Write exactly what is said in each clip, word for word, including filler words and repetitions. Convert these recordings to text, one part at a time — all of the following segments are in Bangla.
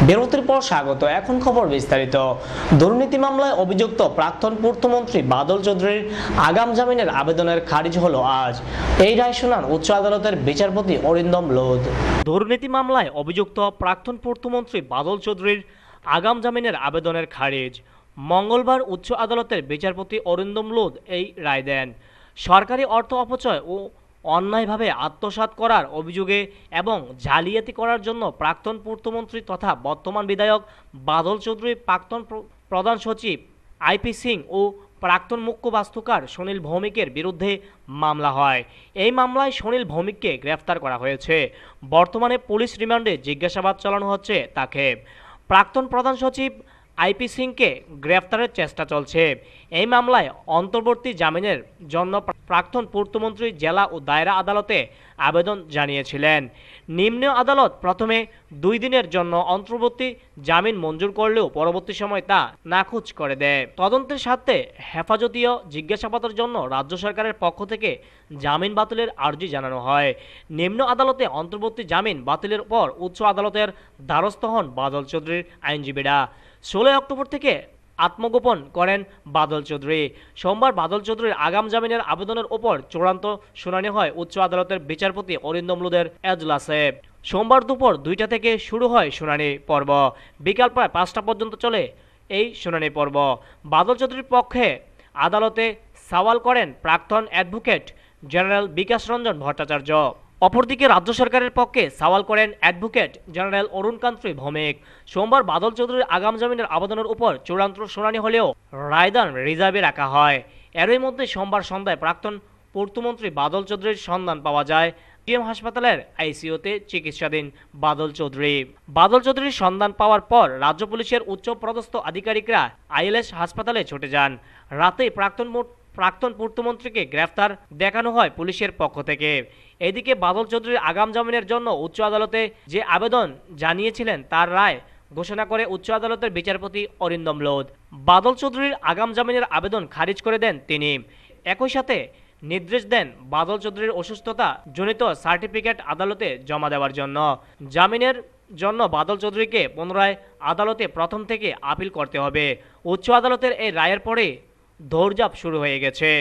বিরতির পর স্বাগত। এখন খবর বিস্তারিত। দুর্নীতি মামলায় অভিযুক্ত প্রাক্তন পূর্তমন্ত্রী বাদল চৌধুরীর আগাম জামিনের আবেদনের খারিজ হলো আজ। এই রায় শুনান উচ্চ আদালতের বিচারপতি অরিন্দম লোধ। দুর্নীতি মামলায় অভিযুক্ত প্রাক্তন পূর্তমন্ত্রী বাদল চৌধুরীর আগাম জামিনের আবেদনের খারিজ মঙ্গলবার উচ্চ আদালতের বিচারপতি অরিন্দম লোধ এই রায় দেন। সরকারি অর্থ অপচয় ও অন্যায়ভাবে আত্মসাৎ করার অভিযোগে এবং জালিয়াতি করার জন্য প্রাক্তন পূর্তমন্ত্রী তথা বর্তমান বিধায়ক বাদল চৌধুরী, প্রাক্তন প্রধান সচিব আইপি সিং ও প্রাক্তন মুখ্য বাস্তুকার সুনীল ভৌমিকের বিরুদ্ধে মামলা হয়। এই মামলায় সুনীল ভৌমিককে গ্রেফতার করা হয়েছে। বর্তমানে পুলিশ রিমান্ডে জিজ্ঞাসাবাদ চালানো হচ্ছে তাকে। প্রাক্তন প্রধান সচিব আইপি সিংকে গ্রেফতারের চেষ্টা চলছে। এই মামলায় অন্তর্বর্তী জামিনের জন্য প্রাক্তন পূর্তমন্ত্রী জেলা ও দায়রা আদালতে আবেদন জানিয়েছিলেন। নিম্ন আদালত প্রথমে দুই দিনের জন্য অন্তর্বর্তী জামিন মঞ্জুর করলেও পরবর্তী সময় তা নাকচ করে দেয়। তদন্তের স্বার্থে হেফাজতীয় জিজ্ঞাসাবাদের জন্য রাজ্য সরকারের পক্ষ থেকে জামিন বাতিলের আর্জি জানানো হয়। নিম্ন আদালতে অন্তর্বর্তী জামিন বাতিলের পর উচ্চ আদালতের দ্বারস্থ হন বাদল চৌধুরীর আইনজীবীরা। ষোলোই অক্টোবর থেকে আত্মগোপন করেন বাদল চৌধুরী। সোমবার বাদল চৌধুরীর আগাম জামিনের আবেদনের ওপর চূড়ান্ত শুনানি হয় উচ্চ আদালতের বিচারপতি অরিন্দম লোধের এজলাসে। সোমবার দুপুর দুইটা থেকে শুরু হয় শুনানি পর্ব। বিকাল প্রায় পাঁচটা পর্যন্ত চলে এই শুনানি পর্ব। বাদল চৌধুরীর পক্ষে আদালতে সওয়াল করেন প্রাক্তন অ্যাডভোকেট জেনারেল বিকাশ রঞ্জন ভট্টাচার্য। অপরদিকে রাজ্য সরকারের পক্ষে সওয়াল করেন অ্যাডভোকেট জেনারেল অরুণকান্তি ভৌমিক। সোমবার বাদল চৌধুরীর আগাম জামিনের আবেদনের উপর চূড়ান্ত শুনানি হলেও রায়দান রিজার্ভে রাখা হয়। এরই মধ্যে সোমবার সন্ধ্যায় প্রাক্তন পূর্তমন্ত্রী বাদল চৌধুরীর সন্ধান পাওয়া যায় জিএম হাসপাতালের আইসিইউতে চিকিৎসাধীন বাদল চৌধুরী। বাদল চৌধুরীর সন্ধান পাওয়ার পর রাজ্য পুলিশের উচ্চ পদস্থ আধিকারিকরা আইএলএস হাসপাতালে ছুটে যান। রাতেই প্রাক্তন প্রাক্তন পূর্তমন্ত্রীকে গ্রেফতার দেখানো হয় পুলিশের পক্ষ থেকে। এদিকে বাদল চৌধুরীর আগাম জামিনের জন্য উচ্চ আদালতে যে আবেদন জানিয়েছিলেন তার রায় ঘোষণা করে উচ্চ আদালতের বিচারপতি অরিন্দম লোধ। বাদল চৌধুরীর আগাম জামিনের আবেদন খারিজ করে দেন তিনি। একই সাথে নির্দেশ দেন বাদল চৌধুরীর অসুস্থতা জনিত সার্টিফিকেট আদালতে জমা দেওয়ার জন্য। জামিনের জন্য বাদল চৌধুরীকে পুনরায় আদালতে প্রথম থেকে আপিল করতে হবে। উচ্চ আদালতের এই রায়ের পরে दौड़जाप शुरू हो गए।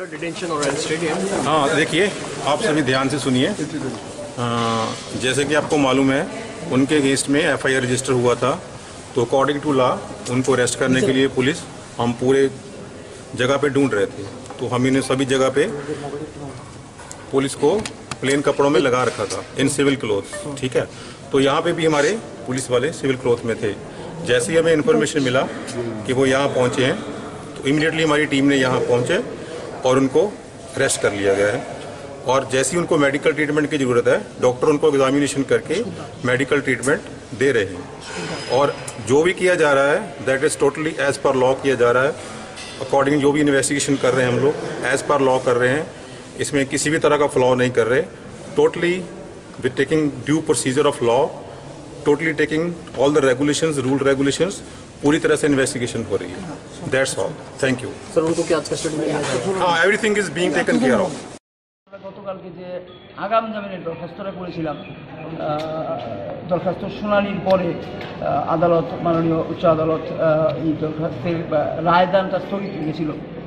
हाँ देखिए, आप सभी ध्यान से सुनिए। जैसे कि आपको मालूम है उनके अगेंस्ट में एफआईआर रजिस्टर हुआ था, तो अकॉर्डिंग टू लॉ उनको अरेस्ट करने के लिए पुलिस हम पूरे जगह पे ढूंढ रहे थे। तो हम इन्हें सभी जगह पे पुलिस को प्लेन कपड़ों में लगा रखा था, इन सिविल क्लोथ। ठीक है, तो यहाँ पे भी हमारे पुलिस वाले सिविल क्लोथ में थे। जैसे ही हमें इन्फॉर्मेशन मिला कि वो यहाँ पहुँचे हैं तो इमीडिएटली हमारी टीम ने यहाँ पहुँचे और उनको अरेस्ट कर लिया गया है। और जैसे ही उनको मेडिकल ट्रीटमेंट की ज़रूरत है, डॉक्टर उनको एग्जामिनेशन करके मेडिकल ट्रीटमेंट दे रहे हैं। और जो भी किया जा रहा है that is totally as per law किया जा रहा है। अकॉर्डिंग जो भी इन्वेस्टिगेशन कर रहे हैं हम लोग एज़ पर लॉ कर रहे हैं, इसमें किसी भी तरह का फ्लॉ नहीं कर रहे। Totally with taking due procedure of law, totally taking all the regulations, rule regulations, पूरी तरह से इन्वेस्टिगेशन हो रही है। That's all, thank you sir. उनको क्या कस्टडी में लिया जाए? हाँ, everything is being taken care of. গতকালকে যে আগাম জামিনের দরখাস্তটা করেছিলাম, দরখাস্ত শুনানির পরে আদালত, মাননীয় উচ্চ আদালত এই দরখাস্তের রায়দানটা স্থগিত রেখেছিল।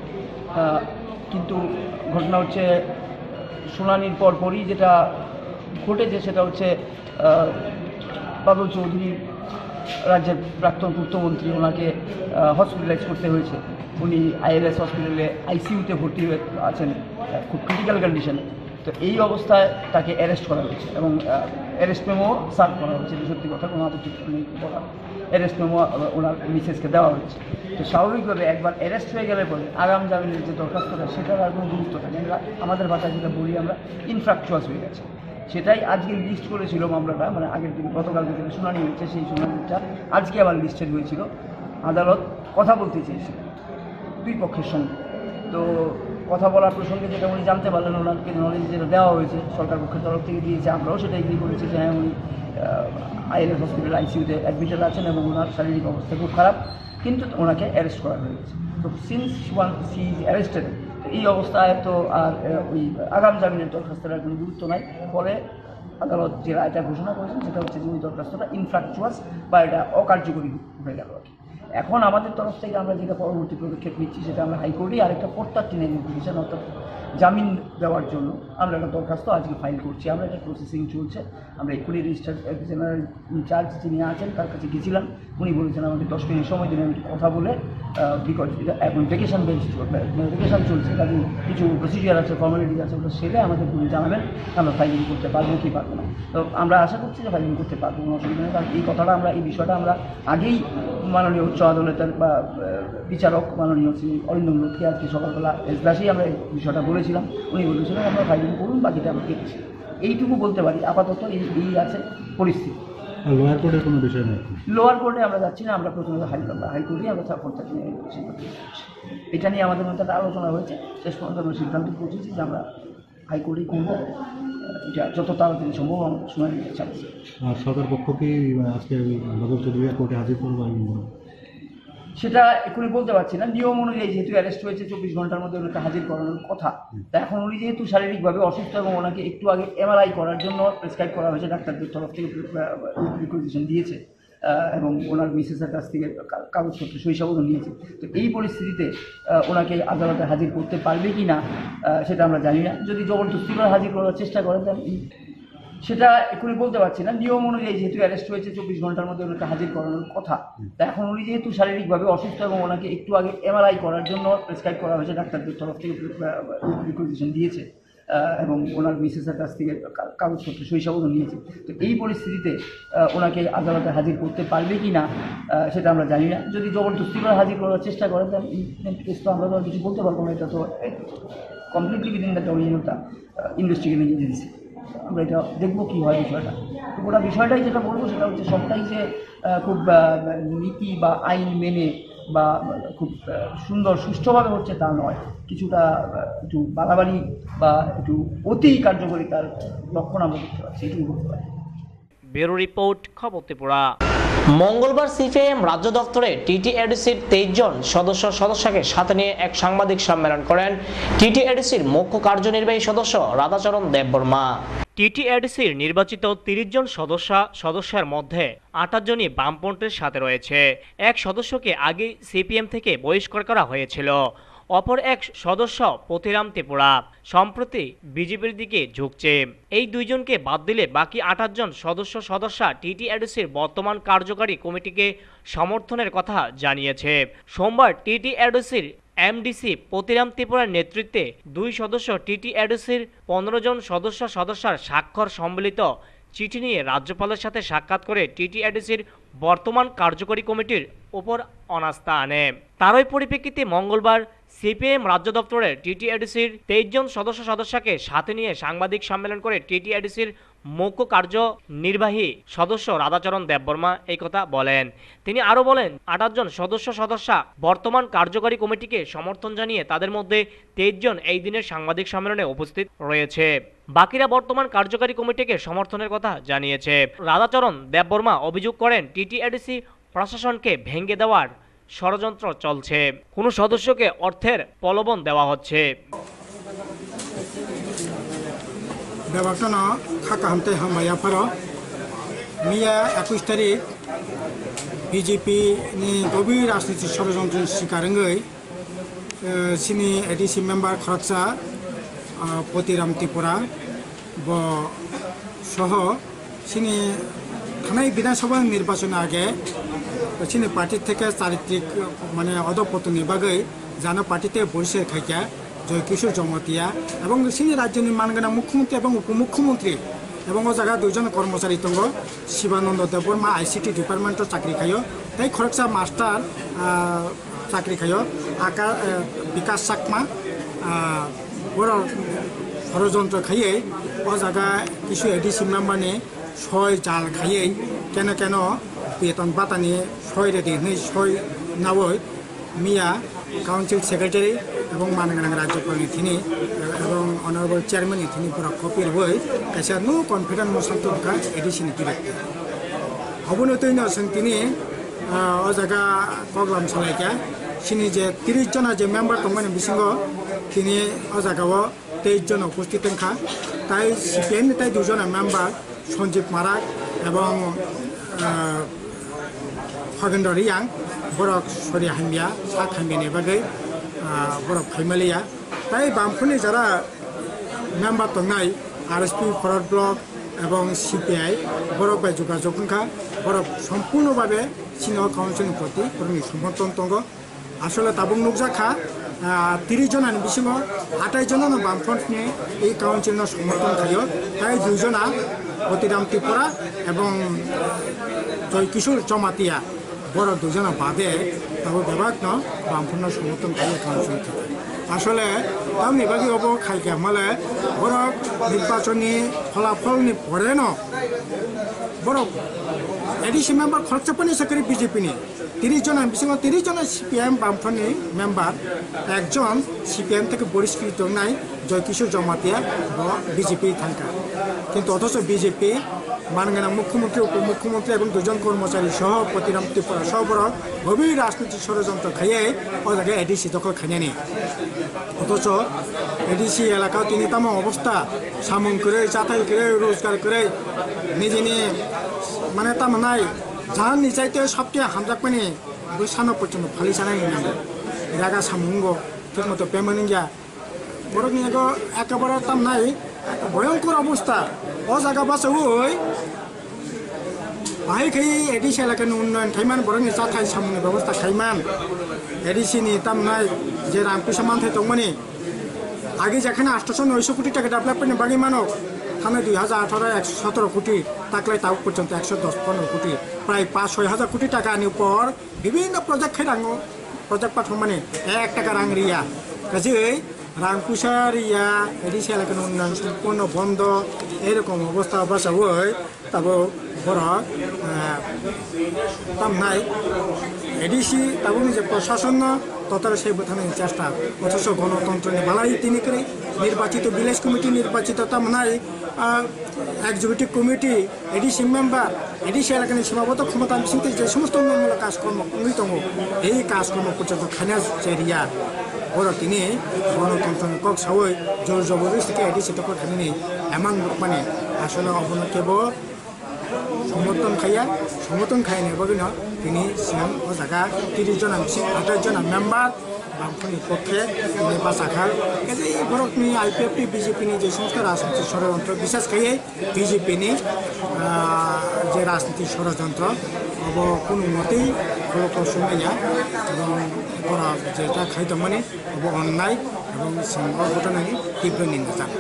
কিন্তু ঘটনা হচ্ছে শুনানির পরপরই যেটা ঘটেছে সেটা হচ্ছে বাদল চৌধুরীর, রাজ্যের প্রাক্তন পূর্তমন্ত্রী, ওনাকে হসপিটালাইজ করতে হয়েছে। উনি আইএলএস হসপিটালে আইসিইউতে ভর্তি হয়ে আছেন খুব ক্রিটিক্যাল কন্ডিশনে। তো এই অবস্থায় তাকে অ্যারেস্ট করা হয়েছে এবং অ্যারেস্ট মেমো সার্ভ করা হয়েছে। সত্যি কথা কোনো হাতে ঠিক নেই বলা, অ্যারেস্ট মেমো ওনার মিসেসকে দেওয়া হয়েছে। তো স্বাভাবিকভাবে একবার অ্যারেস্ট হয়ে গেলে পরে আগাম জামিনের যে দরখাস্তটা সেটার আর কোনো গুরুত্ব থাকে না। আমাদের ভাষায় যেটা বলি আমরা, ইনফ্রাকচুয়াস হয়ে গেছে। সেটাই আজকে লিস্ট করেছিল মামলাটা, মানে আগের দিন গতকালকে থেকে শুনানি হয়েছে, সেই শুনানিটা আজকে আবার লিস্টেড হয়েছিল। আদালত কথা বলতে চেয়েছিল দুই পক্ষের সঙ্গে। তো কথা বলার প্রসঙ্গে যেটা উনি জানতে পারলেন, ওনাকে নলেজ যেটা দেওয়া হয়েছে সরকার পক্ষের তরফ থেকে দিয়েছে, আমরাও সেটা এগ্রি করেছি যে হ্যাঁ উনি আইএলএস হসপিটাল আইসিইউতে অ্যাডমিটেড আছেন এবং ওনার শারীরিক অবস্থা খুব খারাপ, কিন্তু ওনাকে অ্যারেস্ট করা হয়ে গেছে। তো since one she is arrested, এই অবস্থায় তো আর ওই আগাম জামিনের দরখাস্তের কোনো গুরুত্ব নাই। ফলে আদালত যে রায়টা ঘোষণা করেছেন সেটা হচ্ছে যে ওই দরখাস্তটা ইনফ্রাকচুয়াস বা এটা অকার্যকরী হয়ে গেল আর কি। এখন আমাদের তরফ থেকে আমরা যেটা পরবর্তী পদক্ষেপ নিচ্ছি সেটা আমরা হাইকোর্টে আরেকটা প্রত্যার্থী নেমে করেছেন, অর্থাৎ জামিন দেওয়ার জন্য আমরা একটা দরখাস্ত আজকে ফাইল করছি। আমরা এটা প্রসেসিং চলছে। আমরা এক্ষুনি রেজিস্ট্রার জেনারেল ইনচার্জ যিনি আছেন তার কাছে গেছিলাম, উনি বলেছেন আমাকে দশ মিনিট সময় দিন আমি কথা বলে, বিকজ এটা এখন ভেকেশন বেঞ্চ ভেকেশন চলছে, কাজে কিছু প্রসিডিওর আছে, ফর্মালিটিস আছে, ওটা সেরে আমাদের উনি জানাবেন আমরা ফাইলিং করতে পারবো কি পারবো না। তো আমরা আশা করছি যে ফাইলিং করতে পারবো, কোনো অসুবিধা নেই। কারণ এই কথাটা আমরা এই বিষয়টা আমরা আগেই মাননীয় উচ্চ আদালতের বা বিচারক মাননীয় শ্রী অরিন্দম লোককে আজকে সকালবেলা এজলাসেই আমরা এই বিষয়টা বলেছিলাম। উনি বলেছিলেন আমরা ফাইলিং করুন, বাকিটা আমরা দেখেছি। এইটুকু বলতে পারি আপাতত এই এই আছে পরিস্থিতি। লোয়ার কোর্টের কোনো বিষয় নেই, লোয়ার কোর্টে আমরা যাচ্ছি না, আমরা প্রথমত হাই হাইকোর্টে আমরা প্রত্যাশী নিয়ে এটা নিয়ে আমাদের মধ্যে একটা আলোচনা হয়েছে। শেষ পর্যন্ত আমরা সিদ্ধান্ত পৌঁছেছি যে আমরা হাইকোর্টেই করব, এটা যত তাড়াতাড়ি সম্ভব আমাদের সময় নিতে চাচ্ছি। আর সরকার পক্ষ কি আজকে বাদল চৌধুরী কোর্টে হাজির করবো? সেটা এক্ষুনি বলতে পারছি না। নিয়ম অনুযায়ী যেহেতু অ্যারেস্ট হয়েছে চব্বিশ ঘন্টার মধ্যে ওনাকে হাজির করানোর কথা, তা এখন উনি যেহেতু শারীরিকভাবে অসুস্থ এবং ওনাকে একটু আগে এমআরআই করার জন্য প্রেসক্রাইব করা হয়েছে, ডাক্তারদের তরফ থেকে রিকোয়েজিশন দিয়েছে এবং ওনার মিসেসের কাছ থেকে কাগজপত্র শৈশবও নিয়েছে। তো এই পরিস্থিতিতে ওনাকে আদালতে হাজির করতে পারবে কি না সেটা আমরা জানি না। যদি জবরদস্তি করে হাজির করার চেষ্টা করেন সেটা এক্ষুনি বলতে পারছি না। নিয়ম অনুযায়ী যেহেতু অ্যারেস্ট হয়েছে চব্বিশ ঘন্টার মধ্যে ওনাকে হাজির করানোর কথা, তা এখন উনি যেহেতু শারীরিকভাবে অসুস্থ এবং ওনাকে একটু আগে এমআরআই করার জন্য প্রেসক্রাইব করা হয়েছে, ডাক্তারদের তরফ থেকে রিকোয়েজিশন দিয়েছে এবং ওনার মিসেসের কাছ থেকে কাগজপত্র শৈশবও নিয়েছে। তো এই পরিস্থিতিতে ওনাকে আদালতে হাজির করতে পারবে কি না সেটা আমরা জানি না। যদি জবরদস্তি করে হাজির করার চেষ্টা করেন তাহলে কেস তো আমরা তো কিছু বলতে পারবো না। এটা তো completely within the domain of the investigating agency. আমরা এটা দেখবো কী হয় বিষয়টা। তো গোটা বিষয়টাই যেটা বলবো সেটা হচ্ছে সবটাই যে খুব নীতি বা আইন মেনে বা খুব সুন্দর সুষ্ঠুভাবে হচ্ছে তা নয়, কিছুটা একটু বাড়াবাড়ি বা একটু অতি কার্যকরিতার লক্ষণ আমরা দেখতে পাচ্ছি, এটুকু বলতে পারি। ব্যুরো রিপোর্ট, খবর ত্রিপুরা। মঙ্গলবার সিপিআইএম রাজ্য দপ্তরে টিটিএডিসির তেইশ জন সদস্য সদস্যকে সাথে নিয়ে এক সাংবাদিক সম্মেলন করেন টিটিএডিসির মুখ্য কার্যনির্বাহী সদস্য রাধাচরণ দেববর্মা। টিটিএডিসির নির্বাচিত তিরিশ জন সদস্য সদস্যের মধ্যে আঠাশ জনই বামপন্থীর সাথে রয়েছে। এক সদস্যকে আগে সিপিএম থেকে বহিষ্কার করা হয়েছিল। অপর এক সদস্য পতিরাম ত্রিপুরা সম্প্রতি বিজেপির দিকে ঝুঁকছে। এই দুইজনকে বাদ দিলে বাকি আঠাশ জন সদস্য সদস্য টিটিএডিসির বর্তমান কার্যকারী কমিটিকে সমর্থনের কথা জানিয়েছে। সোমবার টিটিএডিসির এমডিসি পতিরাম ত্রিপুরার নেতৃত্বে দুই সদস্য টিটিএডিসির পনেরো জন সদস্য সদস্যের স্বাক্ষর সম্বলিত চিঠি নিয়ে রাজ্যপালের সাথে সাক্ষাৎ করে টিটিএডিসির বর্তমান কার্যকরী কমিটির উপর অনাস্থা আনে। তারই পরিপ্রেক্ষিতে মঙ্গলবার সিপিএম রাজ্য দপ্তরের টিটিএডিসির তেইশ জন সদস্য সদস্যকে সাথে নিয়ে সাংবাদিক সম্মেলন করে টিটিএডিসির মুখ্য কার্যনির্বাহী সদস্য রাধাচরণ দেববর্মা এই কথা বলেন। তিনি আরও বলেন, আঠাশ জন সদস্য সদস্য বর্তমান কার্যকরী কমিটিকে সমর্থন জানিয়ে তাদের মধ্যে তেইশ জন এই দিনের সাংবাদিক সম্মেলনে উপস্থিত রয়েছে। বাকিরা বর্তমান কার্যকরী কমিটিকে সমর্থনের কথা জানিয়েছে। রাধাচরণ দেববর্মা অভিযোগ করেন টিটিএডিসি প্রশাসনকে ভেঙে দেওয়ার ষড়যন্ত্র চলছে, কোনো সদস্যকে অর্থের প্রলোভন দেওয়া হচ্ছে। বেবাটন খাকা হামতে হামায়াফার মিয়া একুশ তারিখ বিজেপি ni গভীর রাজনীতির ষড়যন্ত্র শিকারঙ্গই সিনি এডিসি মেম্বার খরচা পতিরাম ত্রিপুরা ব সহ সিনি থানায় বিধানসভা নির্বাচন আগে সিনি পার্টির থেকে চারিত্রিক মানে অধপতনের বাগৈ জানা পার্টিতে বরিশাল খাইকা জয়কিশোর জমতিয়া এবং সিনি রাজ্যের মানগানা মুখ্যমন্ত্রী এবং উপমুখ্যমন্ত্রী এবং ও জায়গা দুইজন কর্মচারী দङ শিবানন্দ দেববর্মা আইসিটি ডিপার্টমেন্টত চাকরি খায় তাই খরকসা মাস্টার চাকরি খায় আকা বিকাশ চাকমা বড় ষড়যন্ত্র খাইয়ে ও জায়গা কিছু এডিসি মেম্বারনি ছয় জাল খাইয়ে কেন কেন বেতন বাতানি ছয় রেডি নেই ছয় নাবই মিয়া কাউন্সিল সেক্রেটারি এবং মানগানাং রাজ্যপালনি তিনি এবং অনারেবল চেয়ারম্যাননি তিনি পুরা কপির বই কাছে নো কনফিডেন্স মোশন তো এডিসিনি ডিরেক্টর অবনতৈন जों তিনি ও জায়গা প্রোগ্রাম চালাইকা সিনি যে তিরিশ জন যে মেম্বার দंमोन बिसिंगो তিনি ও জায়গাও তেইশ জন উপস্থিত থাকা তাই সিপিএম তাই দুজন মেম্বার সঞ্জীব মারাক এবং খগেন্দ্র রিয়াং বরক সরি হামিয়া সাত হামিয়ানি বাগै বরক খাইমালিয়া তাই বামফोरनि যারা মেম্বার দंनाय आरएसपि फरवर्ड ब्लक এবং সিপিআই বরক বাই যোগাযোগ সংখ্যা বরক সম্পূর্ণভাবে সিনিয়র কাউন্সিলनि প্রতি বরং সমর্থন দङ আসলে তাবুং নুকজাখা তিরিশ জনাनि बिसिङाव আঠাইশ জনাनो বামফ্रन्टनि এই কাউন্সিলनि সমর্থন थायो তাই দুইজনা অতিরাম ত্রিপুরা এবং জয়কিশোর জমাতিয়া বড় দুজনা বাদে তাবো বেবাকনো বামফ্रन्टनि সমর্থন थायो কাউন্সিল থেকে আসলে তামনি বাকি হবো খাইকে মালে বড় নির্বাচনী ফলাফলনি পরে ন বড় এডিসি মেম্বার খরচ পানি সাকরি বিজেপিনি তিরিশ জন বিশিঙ্গ তিরিশ জন সিপিএম বামফ্রন্টনি মেম্বার একজন সিপিএম থেকে বহিষ্কৃত নাই জয়কিশোর জমাতিয়া বিজেপি থাকা কিন্তু অথচ বিজেপি মানগানা মুখ্যমন্ত্রী উপমুখ্যমন্ত্রী এবং দুজন কর্মচারী সহ প্রতিরাম ত্রিপুরা সহ বড় গভীর রাজনৈতিক ষড়যন্ত্র খাইয়ে ও জায়গায় এডিসি দখল খাইনি অথচ এডিসি এলাকাও তিনি তাম অবস্থা সামন করে চাতাই করে রোজগার করে নিজেনি মানে তামানাই যার নিচাইতে সবচেয়ে হামজাক মানে সানো পর্যন্ত ফালি চানাই নাম রাগা সামুঙ্গ ঠিক মতো পেমেন্ট গিয়া বড় নিয়ে একেবারে তাম নাই ভয়ঙ্কর অবস্থা ও জায়গা বাসে ওই বাহাই খাই এডিসি এলাকাनि উন্নয়ন খাইমান বরং চাথাই সামুনি ব্যবস্থা খাইমান এডিসিनि তাম নাই যে রামকৃষ্ণ মানথাই দंमोन আগে যেখানে আটশো নয়শো কোটি টাকা ডেভেলপমেন্ট বাকি মানক থানে দুই হাজার আঠারো একশো সতেরো কোটি তাকলাই তাও পর্যন্ত একশো দশ পনেরো কোটি প্রায় পাঁচ ছয় হাজার কোটি টাকা আনি উপর বিভিন্ন প্রজেক্ট খাই রাঙো প্রজেক্ট পাঠক মানে এক টাকা রাং রিয়া কাজেই রামকৃষ্ণ রিয়া এডিসি এলাকাनि উন্নয়ন সম্পূর্ণ বন্ধ এরকম অবস্থা বাসাবই তাবো বড় তাম নাই এডিসি তাবো যে প্রশাসন ততটা সেই বোঝানোর চেষ্টা অথচ গণতন্ত্র বালাই তিনি করে নির্বাচিত ভিলেজ কমিটি নির্বাচিত তাম নাই executive committee ADC member ADC এলাকাनि সীমাবদ্ধ ক্ষমতা বিশিষ্ট যে সমস্ত উন্নয়নমূলক কাজকর্ম দङ এই কাজকর্ম পর্যন্ত খানা যে রিয়া বড় তিনি গণতন্ত্র কক সাওই জোর জবরদস্তি এডিসি দখল খানি এমন মানে আসলে অবনত কেবল সমর্থন খাইয়া সমর্থন খাই নেবগিন তিনি সিএম ও জায়গা তিরিশ জন আঠাশ জন মেম্বার বামফ্রন্টनि পক্ষে তিনি বাঁচাখার এই বরকনি আইপিএফটি বিজেপিनि যে সমস্ত রাজনৈতিক ষড়যন্ত্র বিশেষ করে বিজেপিनि যে রাজনৈতিক ষড়যন্ত্র अब কোনো মতেই ফলপ্রসূ সময়য়া এবং বড় যেটা খাইতো মানে अब অন্যায় এবং সিংহ ঘটনানি তীব্র নিন্দা জানায়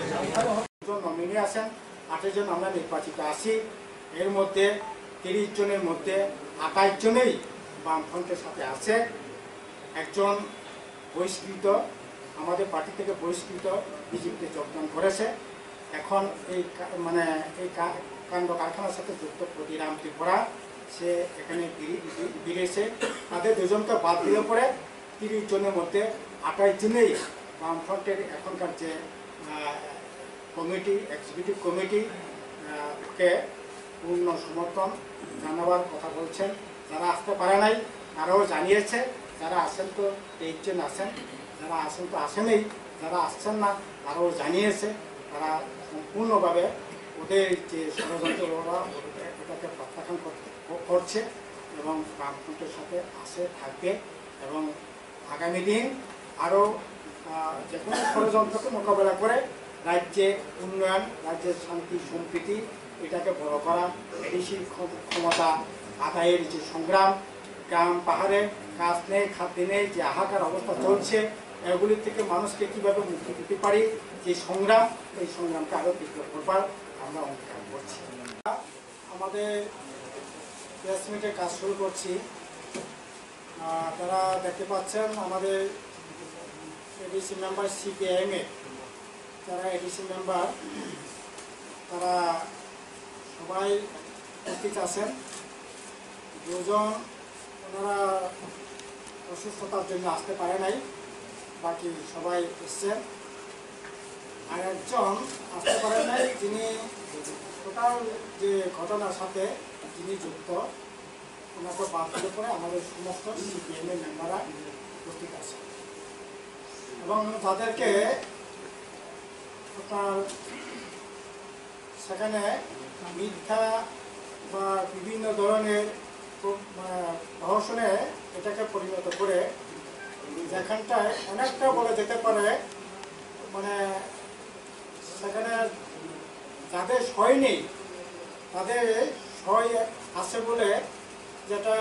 নমিনি আছেন আঠাশ জন আমরা নির্বাচিত আছি এর মধ্যে তিরিশ জনের মধ্যে আঠাশ জনেই বামফ্রন্টের সাথে আছে একজন বহিষ্কৃত আমাদের পার্টি থেকে বহিষ্কৃত বিজেপিতে যোগদান করেছে এখন এই মানে এই কাণ্ড কারখানার সাথে যুক্ত প্রতিরাম ত্রিপুরা সে এখানে বেরিয়েছে তাদের দুজনকে বাদ দিলে পরে তিরিশ জনের মধ্যে আঠাশ জনেই বামফ্রন্টের এখনকার যে কমিটি এক্সিকিউটিভ কমিটি কে পূর্ণ সমর্থন জানাবার কথা বলছেন যারা আসতে পারে নাই তারাও জানিয়েছে যারা আসেন তো তেইশ জন আসেন যারা আসেন তো আসেনই যারা আসছেন না তারাও জানিয়েছে তারা সম্পূর্ণভাবে ওদের যে ষড়যন্ত্র ওরা এটাকে প্রত্যাখ্যান করছে এবং বামফ্রন্টের সাথে আসে থাকবে এবং আগামী দিন আরও যে কোনো ষড়যন্ত্রকে মোকাবেলা করে রাজ্যে উন্নয়ন রাজ্যের শান্তি সম্প্রীতি এটাকে বড় করা এডিসির ক্ষমতা আদায়ের যে সংগ্রাম গ্রাম পাহাড়ে কাজ নেই খাদ্য নেই যে হাহাকার অবস্থা চলছে এগুলির থেকে মানুষকে কীভাবে মুক্তি দিতে পারি যে সংগ্রাম এই সংগ্রামকে আরও তীব্র করবার আমরা অঙ্গীকার করছি আমাদের প্রেস মিটের কাজ শুরু করছি তারা দেখতে পাচ্ছেন আমাদের এডিসি মেম্বার সিপিআইএমে যারা এডিসি মেম্বার তারা সবাই উপস্থিত আছেন দুজন ওনারা অসুস্থতার জন্য আসতে পারে নাই বাকি সবাই এসছেন আর একজন আসতে পারেন নাই যিনি টোটাল যে ঘটনার সাথে যিনি যুক্ত ওনাকে বাদ দিলে পরে আমাদের সমস্ত সিপিএমের মেম্বাররা উপস্থিত আছে এবং যাদেরকে আপনার সেখানে মিথ্যা বা বিভিন্ন ধরনের প্রহসনে এটাকে পরিণত করে যেখানটায় অনেকটা বলা যেতে পারে মানে সেখানে যাদের সয় নেই তাদের সয় আছে বলে যেটা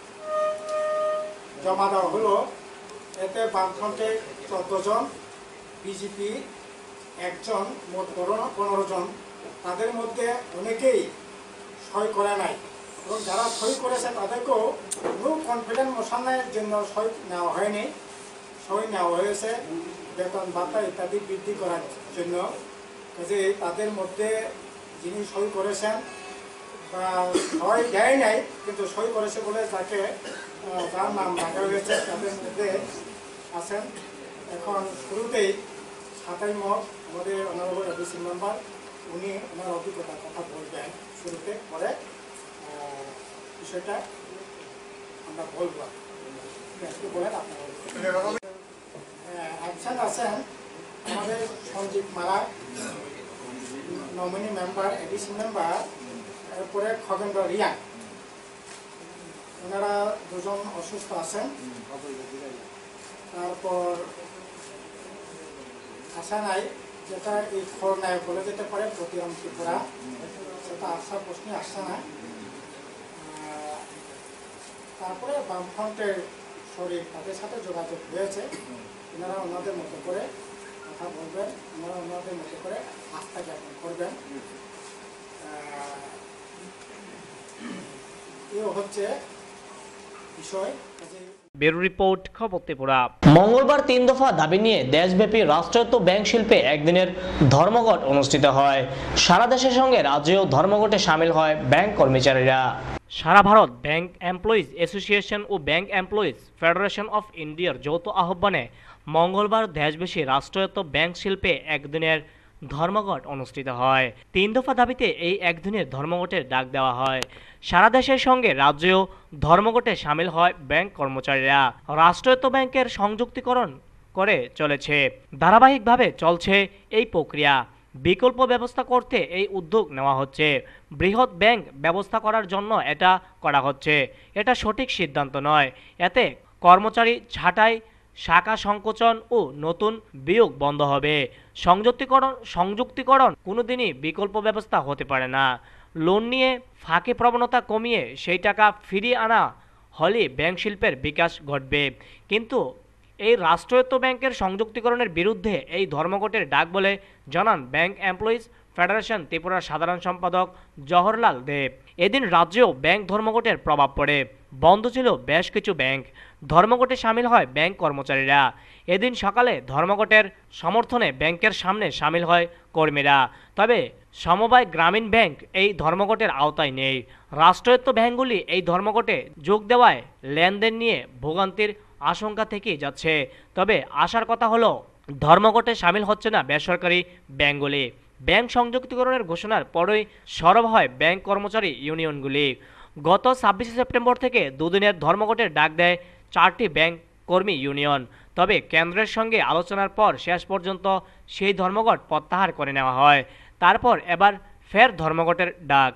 জমা দেওয়া হলো, এতে বামফ্রন্টে চোদ্দো জন, বিজেপি একজন, মোট পনেরো জন। তাদের মধ্যে অনেকেই সই করে নাই এবং যারা সই করেছে তাদেরকেও নো কনফিডেন্স মোশনের জন্য সই নেওয়া হয়নি, সই নেওয়া হয়েছে বেতন ভাতা ইত্যাদি বৃদ্ধি করার জন্য। কাজে তাদের মধ্যে যিনি সই করেছেন বা সই দেয় নাই কিন্তু সই করেছে বলে যাকে যার নাম রাখা হয়েছে তাদের মধ্যে আছেন। এখন শুরুতেই সাতাই মত আমাদের অনারেবল এডিসি মেম্বার উনি ওনার অভিজ্ঞতার কথা বলবেন শুরুতে, পরে বিষয়টা আমরা বলব। বলেন আপনারা। একজন আছেন আমাদের সঞ্জীব মারা, নমিনি মেম্বার, এডিসি মেম্বার, এরপরে খগেন্দ্র রিয়াং, ওনারা দুজন অসুস্থ আছেন। তারপর আশা নাই যেটা এই খড়নায় বলে যেতে পারে প্রতিরাম ত্রিপুরা, সেটা আসার প্রশ্নে আসছে না। তারপরে বামফ্রন্টের শরীর তাদের সাথে যোগাযোগ হয়েছে, ওনারা ওনাদের মতো করে কথা বলবেন, ওনারা ওনাদের মতো করে আস্থা জ্ঞাপন করবেন। এও হচ্ছে বিষয়। ব্যুরো রিপোর্ট, খবর ত্রিপুরা। মঙ্গলবার তিন দফা দাবি নিয়ে দেশব্যাপী রাষ্ট্রায়ত্ত ব্যাংক শিল্পে একদিনের ধর্মঘট অনুষ্ঠিত হয়। সারা দেশের সঙ্গে রাজ্যেও ধর্মঘটে সামিল হয় ব্যাংক কর্মচারীরা। সারা ভারত ব্যাংক এমপ্লয়িজ অ্যাসোসিয়েশন ও ব্যাংক এমপ্লয়িজ ফেডারেশন অফ ইন্ডিয়ার যৌথ আহ্বানে মঙ্গলবার দেশব্যাপী রাষ্ট্রায়ত্ত ব্যাংক শিল্পে একদিনের ধর্মঘট অনুষ্ঠিত হয়। তিন দফা দাবিতে এই একদিনের ধর্মঘটের ডাক দেওয়া হয়। সারা দেশের সঙ্গে রাজ্যেও ধর্মঘটে সামিল হয় ব্যাংক কর্মচারীরা। রাষ্ট্রায়ত্ত ব্যাংকের সংযুক্তিকরণ করে চলেছে, ধারাবাহিকভাবে চলছে এই প্রক্রিয়া। বিকল্প ব্যবস্থা করতে এই উদ্যোগ নেওয়া হচ্ছে। বৃহৎ ব্যাংক ব্যবস্থা করার জন্য এটা করা হচ্ছে। এটা সঠিক সিদ্ধান্ত নয়। এতে কর্মচারী ছাঁটাই, শাখা সংকোচন ও নতুন বিয়োগ বন্ধ হবে। সংযুক্তিকরণ সংযুক্তিকরণ কোনোদিনই বিকল্প ব্যবস্থা হতে পারে না। লোন নিয়ে ফাঁকি প্রবণতা কমিয়ে সেই টাকা ফিরিয়ে আনা হলে ব্যাংক শিল্পের বিকাশ ঘটবে। কিন্তু এই রাষ্ট্রায়ত্ত ব্যাংকের সংযুক্তিকরণের বিরুদ্ধে এই ধর্মঘটের ডাক বলে জানান ব্যাংক এমপ্লয়িজ ফেডারেশন ত্রিপুরার সাধারণ সম্পাদক জওহরলাল দেব। এদিন রাজ্যেও ব্যাংক ধর্মঘটের প্রভাব পড়ে। বন্ধ ছিল বেশ কিছু ব্যাংক। ধর্মঘটে সামিল হয় ব্যাংক কর্মচারীরা। এদিন সকালে ধর্মঘটের সমর্থনে ব্যাংকের সামনে সামিল হয় কর্মীরা। তবে সমবায় গ্রামীণ ব্যাংক এই ধর্মঘটের আওতায় নেই। রাষ্ট্রায়ত্ত ব্যাংকগুলি এই ধর্মঘটে যোগ দেওয়ায় লেনদেন নিয়ে ভোগান্তির আশঙ্কা থেকেই যাচ্ছে। তবে আশার কথা হলো ধর্মঘটে সামিল হচ্ছে না বেসরকারি ব্যাংকগুলি। ব্যাংক সংযুক্তিকরণের ঘোষণার পরই সরব হয় ব্যাংক কর্মচারী ইউনিয়নগুলি। গত ছাব্বিশে সেপ্টেম্বর থেকে দুদিনের ধর্মঘটের ডাক দেয় চারটি ব্যাংক কর্মী ইউনিয়ন। তবে কেন্দ্রের সঙ্গে আলোচনার পর শেষ পর্যন্ত সেই ধর্মঘট প্রত্যাহার করে নেওয়া হয়। তারপর এবার ফের ধর্মঘটের ডাক।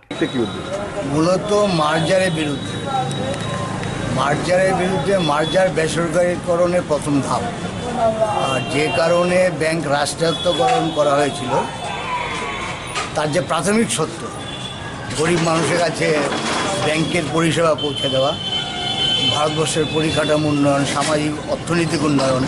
মূলত মার্জারের বিরুদ্ধে মার্জারের বিরুদ্ধে মার্জার বেসরকারীকরণের প্রথম ধাপ, আর যে কারণে ব্যাংক রাষ্ট্রায়ত্তকরণ করা হয়েছিল তার যে প্রাথমিক সত্য, গরিব মানুষের কাছে ব্যাংকের পরিষেবা পৌঁছে দেওয়া, ভারতবর্ষের পরিকাঠামো উন্নয়ন, সামাজিক অর্থনৈতিক উন্নয়ন,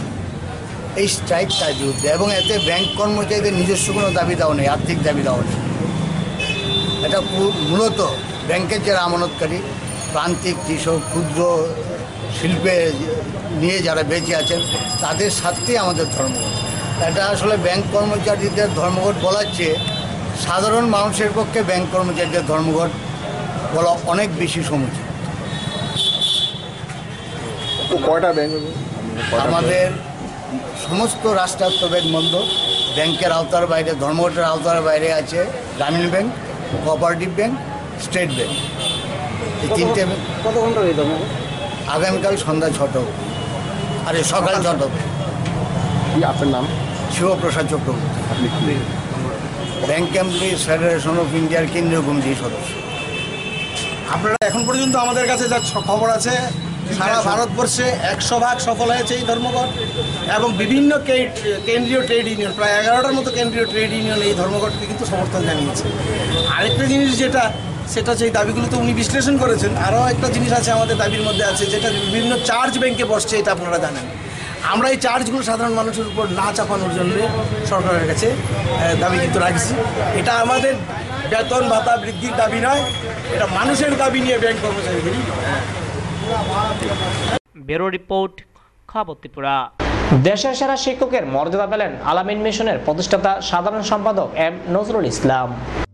এই স্ট্রাইক তার বিরুদ্ধে। এবং এতে ব্যাংক কর্মচারীদের নিজস্ব কোনো দাবি দাও নেই, আর্থিক দাবি দাও নেই। এটা মূলত ব্যাংকের যারা আমানতকারী, প্রান্তিক কৃষক, ক্ষুদ্র শিল্পে নিয়ে যারা বেঁচে আছেন তাদের স্বার্থেই আমাদের ধর্মঘট। এটা আসলে ব্যাংক কর্মচারীদের ধর্মঘট বলার চেয়ে সাধারণ মানুষের পক্ষে ব্যাংক কর্মচারীদের ধর্মঘট বলা অনেক বেশি সমুচিত। কয়টা ব্যাংক? আমাদের সমস্ত রাষ্ট্রায়ত্ত ব্যাংক বন্ধ। ব্যাংকের আওতার বাইরে, ধর্মঘটের আওতার বাইরে আছে Gramin bank, cooperative bank, state bank. এই তিনটে কত ঘন্টা এই ধর্মঘট? আগামীকাল সন্ধ্যা ছটা আরে সকাল ছটা। কি আপনার নাম? Shibaprasad Chakraborty. Bank employees federation of ইন্ডিয়ার কেন্দ্রীয় কমিটির সদস্য। আপনারা এখন পর্যন্ত আমাদের কাছে যা খবর আছে, সারা ভারতবর্ষে একশো ভাগ সফল হয়েছে এই ধর্মঘট, এবং বিভিন্ন কেন্দ্রীয় ট্রেড ইউনিয়ন, প্রায় এগারোটার মতো কেন্দ্রীয় ট্রেড ইউনিয়ন এই ধর্মঘটকে কিন্তু সমর্থন জানিয়েছে। আরেকটা জিনিস যেটা, সেটা হচ্ছে এই দাবিগুলো তো উনি বিশ্লেষণ করেছেন। আরও একটা জিনিস আছে আমাদের দাবির মধ্যে আছে, যেটা বিভিন্ন চার্জ ব্যাংকে বসছে, এটা আপনারা জানেন। আমরা এই চার্জগুলো সাধারণ মানুষের উপর না চাপানোর জন্য সরকারের কাছে দাবি কিন্তু রাখছি। এটা আমাদের বেতন ভাতা বৃদ্ধির দাবি নয়, এটা মানুষের দাবি নিয়ে ব্যাংক কর্মচারীদেরই। ব্যুরো রিপোর্ট, খবর ত্রিপুরা। দেশের সেরা শিক্ষকের মর্যাদা পেলেন আলামিন মিশনের প্রতিষ্ঠাতা সাধারণ সম্পাদক M Nazrul Islam.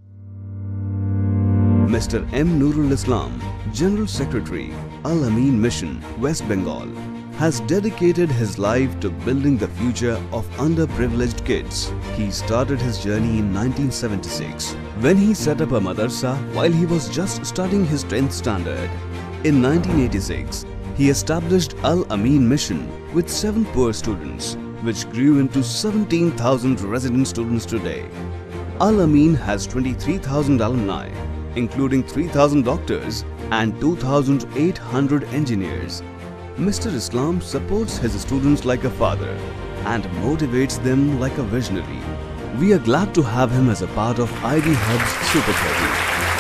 Mister M. Nurul Islam, General Secretary, Al-Amin Mission, West Bengal, has dedicated his life to building the future of underprivileged kids. He started his journey in nineteen seventy-six, when he set up a madrasa while he was just studying his tenth standard. In nineteen eighty-six, he established Al-Amin Mission with seven poor students, which grew into seventeen thousand resident students today. Al-Amin has twenty-three thousand alumni, including three thousand doctors and two thousand eight hundred engineers. Mister Islam supports his students like a father and motivates them like a visionary. We are glad to have him as a part of I D Hub's Super thirty.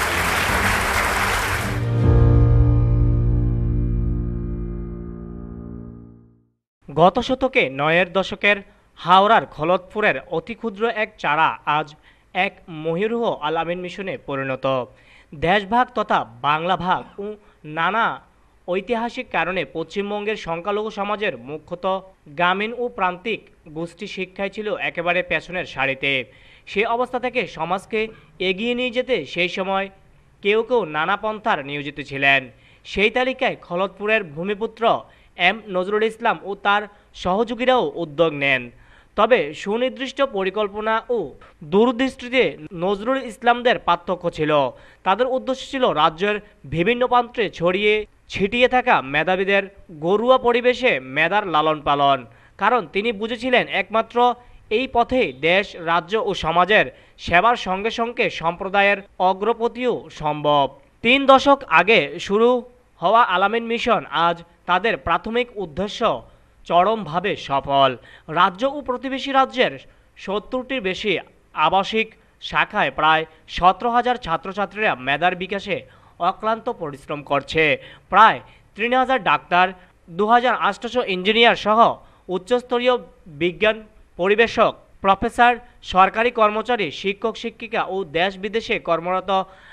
গত শতকে নয়ের দশকের হাওড়ার খলতপুরের অতি ক্ষুদ্র এক চারা আজ এক মহিরুহ আলামিন মিশনে পরিণত। দেশভাগ তথা বাংলা ভাগ ও নানা ঐতিহাসিক কারণে পশ্চিমবঙ্গের সংখ্যালঘু সমাজের মুখ্যত গ্রামীণ ও প্রান্তিক গোষ্ঠী শিক্ষায় ছিল একেবারে পেছনের সারিতে। সে অবস্থা থেকে সমাজকে এগিয়ে নিয়ে যেতে সেই সময় কেউ কেউ নানা পন্থার নিয়োজিত ছিলেন। সেই তালিকায় খলতপুরের ভূমিপুত্র এম নজরুল ইসলাম ও তার সহযোগীরাও উদ্যোগ নেন। তবে সুনির্দিষ্ট পরিকল্পনা ও দূরদৃষ্টিতে নজরুল ইসলামদের পার্থক্য ছিল। তাদের উদ্দেশ্য ছিল রাজ্যের বিভিন্ন প্রান্তে ছড়িয়ে ছিটিয়ে থাকা মেধাবীদের ঘরোয়া পরিবেশে মেধার লালন পালন, কারণ তিনি বুঝেছিলেন একমাত্র এই পথেই দেশ, রাজ্য ও সমাজের সেবার সঙ্গে সঙ্গে সম্প্রদায়ের অগ্রগতিও সম্ভব। তিন দশক আগে শুরু হওয়া আলামিন মিশন আজ তাদের প্রাথমিক উদ্দেশ্য চরমভাবে সফল। রাজ্য ও প্রতিবেশী রাজ্যের সত্তরটির বেশি আবাসিক শাখায় প্রায় সতেরো হাজার ছাত্রছাত্রীরা মেধার বিকাশে অক্লান্ত পরিশ্রম করছে। প্রায় তিন হাজার ডাক্তার, দু হাজার আটশো ইঞ্জিনিয়ার সহ উচ্চস্তরীয় বিজ্ঞান পরিবেশক, প্রফেসর, সরকারি কর্মচারী, শিক্ষক শিক্ষিকা ও দেশ বিদেশে কর্মরত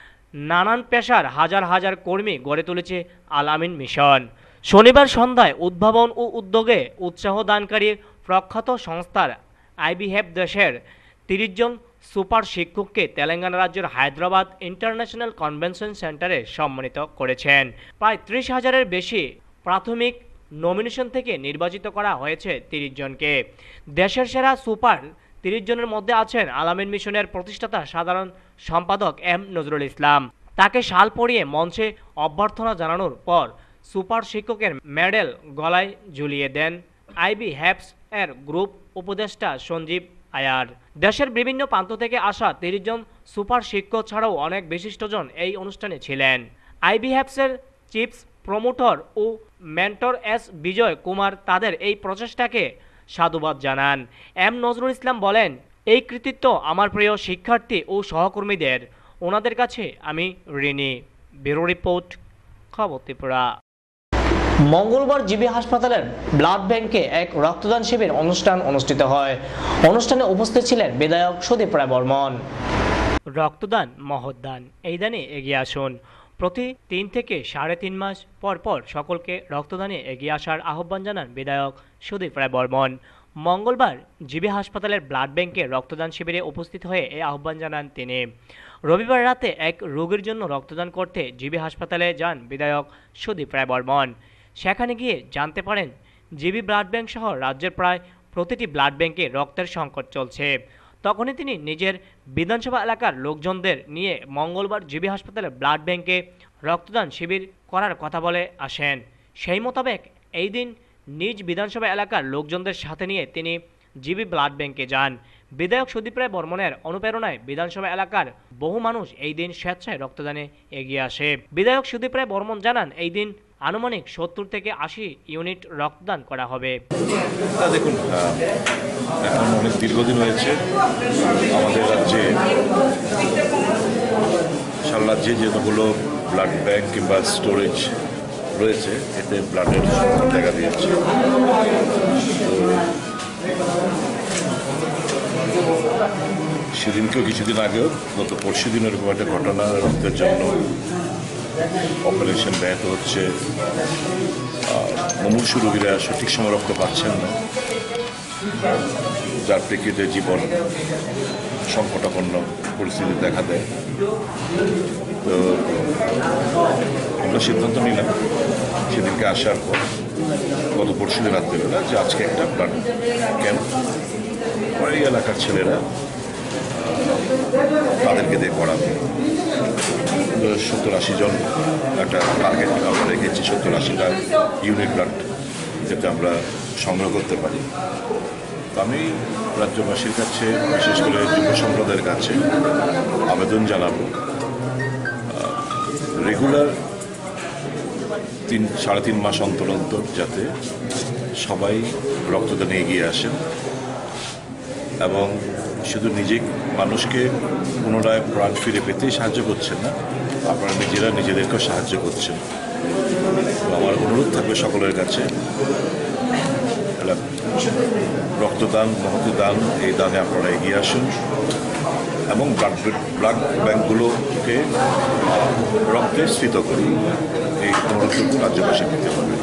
নানান পেশার হাজার হাজার কর্মী গড়ে তুলেছে আলামিন মিশন। শনিবার সন্ধ্যায় উদ্ভাবন ও উদ্যোগে উৎসাহ দানকারী প্রখ্যাত সংস্থার আইবিহ্যাব দেশের তিরিশ জন সুপার শিক্ষককে তেলেঙ্গানা রাজ্যের হায়দ্রাবাদ ইন্টারন্যাশনাল কনভেনশন সেন্টারে সম্মানিত করেছেন। প্রায় ত্রিশ হাজারের বেশি প্রাথমিক নমিনেশন থেকে নির্বাচিত করা হয়েছে তিরিশ জনকে। দেশের সেরা সুপার তিরিশ জনের মধ্যে আছেন আলামিন মিশনের প্রতিষ্ঠাতা সাধারণ সম্পাদক এম নজরুল ইসলাম। তাকে শাল পরিয়ে মঞ্চে অভ্যর্থনা জানানোর পর সুপার শিক্ষকের মেডেল গলায় ঝুলিয়ে দেন আইবি হ্যাপস এর গ্রুপ উপদেষ্টা সঞ্জীব আয়ার। দেশের বিভিন্ন প্রান্ত থেকে আসা তিরিশ জন সুপার শিক্ষক ছাড়াও অনেক বিশিষ্টজন এই অনুষ্ঠানে ছিলেন। আইবি হ্যাপসের চিফ প্রমোটর ও মেন্টর এস বিজয় কুমার তাদের এই প্রচেষ্টাকে সাধুবাদ জানান। এম নজরুল ইসলাম বলেন, এই কৃতিত্ব আমার প্রিয় শিক্ষার্থী ও সহকর্মীদের, ওনাদের কাছে আমি ঋণী। ব্যুরো রিপোর্ট, খবর ত্রিপুরা। মঙ্গলবার জিবি হাসপাতালের ব্লাড ব্যাংকে এক রক্তদান শিবির অনুষ্ঠান অনুষ্ঠিত হয়। অনুষ্ঠানে উপস্থিত ছিলেন বিধায়ক সুদীপ রায় বর্মন। রক্তদান মহৎদান, এই দানে এগিয়ে আসুন। প্রতি তিন থেকে সাড়ে তিন মাস পর পর সকলকে রক্তদানে এগিয়ে আসার আহ্বান জানান বিধায়ক সুদীপ রায় বর্মন। মঙ্গলবার জিবি হাসপাতালের ব্লাড ব্যাংকে রক্তদান শিবিরে উপস্থিত হয়ে এই আহ্বান জানান তিনি। রবিবার রাতে এক রোগীর জন্য রক্তদান করতে জিবি হাসপাতালে যান বিধায়ক সুদীপ রায় বর্মন। সেখানে গিয়ে জানতে পারেন জিবি ব্লাড ব্যাংক সহ রাজ্যের প্রায় প্রতিটি ব্লাড ব্যাংকে রক্তের সংকট চলছে। তখনই তিনি নিজের বিধানসভা এলাকার লোকজনদের নিয়ে মঙ্গলবার জিবি হাসপাতালে ব্লাড ব্যাংকে রক্তদান শিবির করার কথা বলে আসেন। সেই মোতাবেক এই দিন নিজ বিধানসভা এলাকার লোকজনদের সাথে নিয়ে তিনি জিবি ব্লাড ব্যাংকে যান। বিধায়ক সুদীপ রায় বর্মনের অনুপ্রেরণায় বিধানসভা এলাকার বহু মানুষ এই দিন স্বেচ্ছায় রক্তদানে এগিয়ে আসে। বিধায়ক সুদীপ রায় বর্মন জানান, এই দিন আনুমানিক সত্তর থেকে আশি ইউনিট রক্তদান করা হবে। দেখুন, এখন অনেক দীর্ঘদিন হয়েছে আমাদের রাজ্যে, সারা রাজ্যে যেগুলো ব্লাড ব্যাংক কিংবা স্টোরেজ রয়েছে এতে ব্লাডের সংকট দেখা দিয়েছে। সেদিনকেও কিছুদিন আগেও গত পরশু দিন এরকম একটা ঘটনা, রক্তের জন্য অপারেশন ব্যাহত হচ্ছে, মুমূর্ষু রোগীরা সঠিক সময় রক্ত পাচ্ছেন না, যার প্রেক্ষিতে জীবন সংকটাপন্ন পরিস্থিতি দেখা দেয়। তো আমরা সিদ্ধান্ত নিলাম সেদিনকে আসার পর গত পরশু দিন রাত্রিবেলা যে আজকে একটা ব্লাড ক্যাম্প এই এলাকার ছেলেরা তাদেরকে দিয়ে করাবে। সত্তর আশি জন একটা টার্গেট আমরা রেখেছি, সত্তর আশিটা ইউনিট ব্লাড যাতে আমরা সংগ্রহ করতে পারি। তো আমি রাজ্যবাসীর কাছে, বিশেষ করে যুব সম্প্রদায়ের কাছে আবেদন জানাবো, রেগুলার তিন সাড়ে তিন মাস অন্তর অন্তর যাতে সবাই রক্তদানে এগিয়ে আসেন এবং শুধু নিজে মানুষকে পুনরায় প্রাণ ফিরে পেতেই সাহায্য করছেন না, আপনারা নিজেরা নিজেদেরকেও সাহায্য করছেন। তো আমার অনুরোধ থাকবে সকলের কাছে, রক্তদান, মহতি দান, এই দানে আপনারা এগিয়ে আসুন এবং ব্লাড ব্লাড ব্যাঙ্কগুলোকে রক্তে স্ফীত করুন। এই অনুরোধটুকু রাজ্যবাসী দিতে হবে।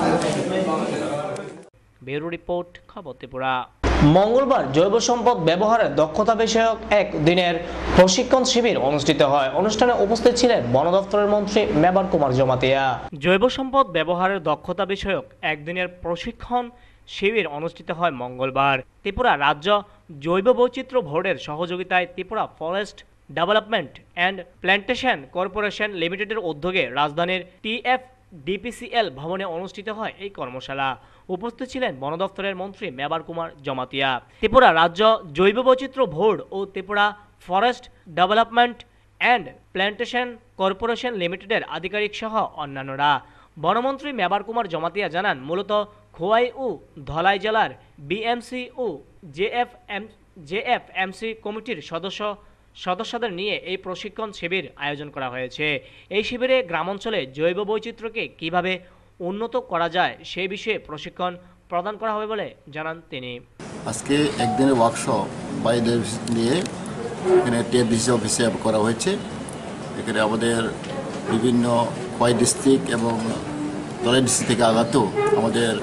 ব্যুরো রিপোর্ট, খবর ত্রিপুরা। মঙ্গলবার জৈব সম্পদ ব্যবহারের দক্ষতা বিষয়ক এক দিনের প্রশিক্ষণ শিবির অনুষ্ঠিত হয়। অনুষ্ঠানে উপস্থিত ছিলেন বন দপ্তরের মন্ত্রী মেবার কুমার জমাতিয়া। জৈব সম্পদ ব্যবহারের দক্ষতা বিষয়ক একদিনের প্রশিক্ষণ শিবির অনুষ্ঠিত হয় মঙ্গলবার। ত্রিপুরা রাজ্য জৈব বৈচিত্র্য বোর্ডের সহযোগিতায় Tripura forest development and plantation corporation লিমিটেডের উদ্যোগে রাজধানীর টি এফ ডিপিসিএল ভবনে অনুষ্ঠিত হয় এই কর্মশালা। উপস্থিত ছিলেন বন দপ্তরের মন্ত্রী মেবার কুমার জমাতিয়া, ত্রিপুরা রাজ্য জৈব বৈচিত্র্য বোর্ড ও Tripura forest development and plantation corporation লিমিটেডের আধিকারিক সহ অন্যান্যরা। বনমন্ত্রী মেবার কুমার জমাতিয়া জানান, মূলত খোয়াই ও ধলাই জেলার বিএমসি ও জেএফএম জেএফএমসি কমিটির সদস্য সদস্যদের নিয়ে এই প্রশিক্ষণ শিবির আয়োজন করা হয়েছে। এই শিবিরে গ্রামাঞ্চলে জৈব বৈচিত্র্যকে কিভাবে উন্নত করা যায় সেই বিষয়ে প্রশিক্ষণ প্রদান করা হবে বলে জানান তিনি। আজকে একদিনের ওয়ার্কশপ বায়োডাইভার্সিটি নিয়ে এখানে টিএফডিসি অফিসে করা হয়েছে। এখানে আমাদের বিভিন্ন খোয়াই ডিস্ট্রিক্ট এবং ধলাই ডিস্ট্রিক্ট থেকে আগত আমাদের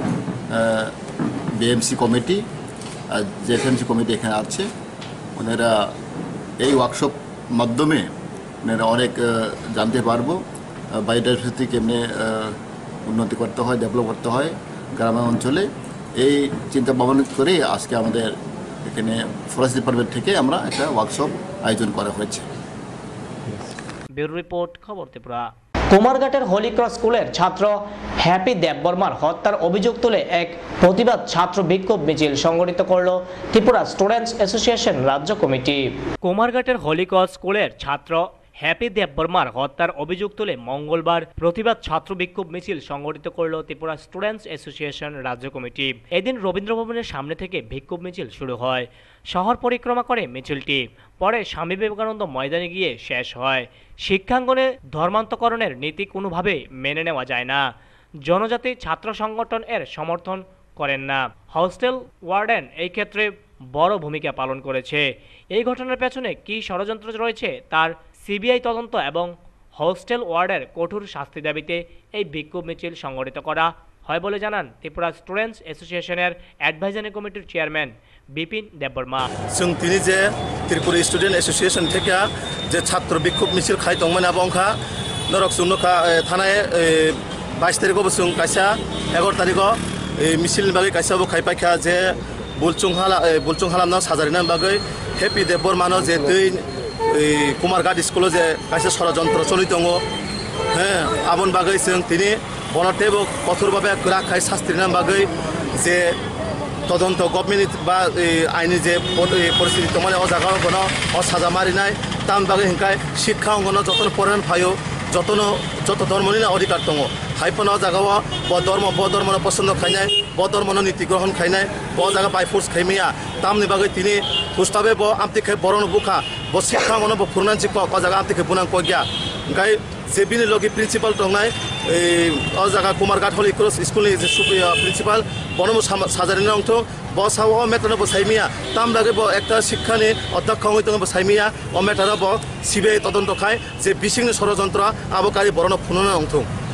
বিএমসি কমিটি আর জেএফএমসি কমিটি এখানে আছে। ওনারা এই ওয়ার্কশপ মাধ্যমে ওনারা অনেক জানতে পারবো বায়োডাইভার্সিটি কেমনে উন্নতি করতে হয়, ডেভেলপ করতে হয় গ্রাম অঞ্চলে। এই চিন্তা ভাবনা করে আজকে আমাদের এখানে ফরেস্ট ডিপার্টমেন্ট থেকে আমরা একটা ওয়ার্কশপ আয়োজন করা হয়েছে। ব্যুরো রিপোর্ট, খবর ত্রিপুরা। কুমারঘাটের হলিক্রস স্কুলের ছাত্র হ্যাপি দেববর্মার হত্যার অভিযোগ তুলে এক প্রতিবাদ ছাত্র বিক্ষোভ মিছিল সংগঠিত করল ত্রিপুরা স্টুডেন্টস অ্যাসোসিয়েশন রাজ্য কমিটি। কুমারঘাটের হলিক্রস স্কুলের ছাত্র হ্যাপি দেববর্মার হত্যার অভিযোগ তুলে মঙ্গলবার প্রতিবাদ ছাত্র বিক্ষোভ মিছিল সংগঠিত করল ত্রিপুরা স্টুডেন্টস অ্যাসোসিয়েশন রাজ্য কমিটি। এদিন রবীন্দ্র ভবনের সামনে থেকে বিক্ষোভ মিছিল শুরু হয়। শহর পরিক্রমা করে মিছিলটি পরে স্বামী বিবেকানন্দ ময়দানে গিয়ে শেষ হয়। শিক্ষাঙ্গনে ধর্মান্তকরণের নীতি কোনোভাবেই মেনে নেওয়া যায় না। জনজাতি ছাত্র সংগঠন এর সমর্থন করেন না। হস্টেল ওয়ার্ডেন এই ক্ষেত্রে বড় ভূমিকা পালন করেছে। এই ঘটনার পেছনে কী ষড়যন্ত্র রয়েছে তার সিবিআই তদন্ত এবং হস্টেল ওয়ার্ডের কঠোর শাস্তি দাবিতে এই বিক্ষোভ মিছিল সংগঠিত করা হয় বলে জানান ত্রিপুরা স্টুডেন্টস অ্যাসোসিয়েশনের অ্যাডভাইজারি কমিটির চেয়ারম্যান বিপিন দেববর্মা। जों दिनै जे त्रिपुरा स्टुडेन्ट एसोसिएशन থেকে যে ছাত্র বিক্ষোভ মিছিল খাইতংমोन आबंखा नरक सुनखा थानाय বাইশ তারিখও जों कायसा एगार तारिखआव मिसिलनि बागै कायसाबो खायफाखा जे बुलचुं हाला बुलचुं हालामना साजारिनानि बागै हेपि देबबर्मानो जे दै कुमारघाट स्कुलाव जे कायसा षড়যন্ত্র चलित दङ হ্যাঁ आबन बागै जों दिनै बनतेबो कठोरभाবে गोराखाय शास्त्रिनानि बागै जे তদন্ত গভর্নমেন্ট বা আইনি যে পরিস্থিতি মানে ও জায়গা কোনো ও সাজা মারিনায় তাম বাগে হিংকায় শিক্ষা অঙ্গন যত পড়ান ফাইও যতন যত ধর্মনি অধিকার দङ হাইপন জায়গাও ব ধর্ম ব ধর্ম পছন্দ খাইনায় ব ধর্ম নীতি গ্রহণ খাইনায় ব জায়গা বাই ফোর্স খাইমিয়া তামনি বাগে তিনি হুস্তাবে ব আমতি খাই বরণ বুখা ব শিক্ষা অঙ্গন ব ফুরনাঞ্চি ক জায়গা আমতি খাই বুনাং কগিয়া গাই যে বিনি লগে প্রিন্সিপাল দংনায় এই ও জায়গা কুমারঘাট হলি ক্রস স্কুলनि যে প্রিন্সিপাল বনম সাজারিন অংथ ব সাও মেটন ব সাইমিয়া তাম বাগে ব একটা শিক্ষানি অধ্যক্ষ হই দङ ব সাইমিয়া ও মেটার ব সিবে তদন্ত খাই যে বিশিংনি ষড়যন্ত্র আবকারী বরণ ফুনন অংथ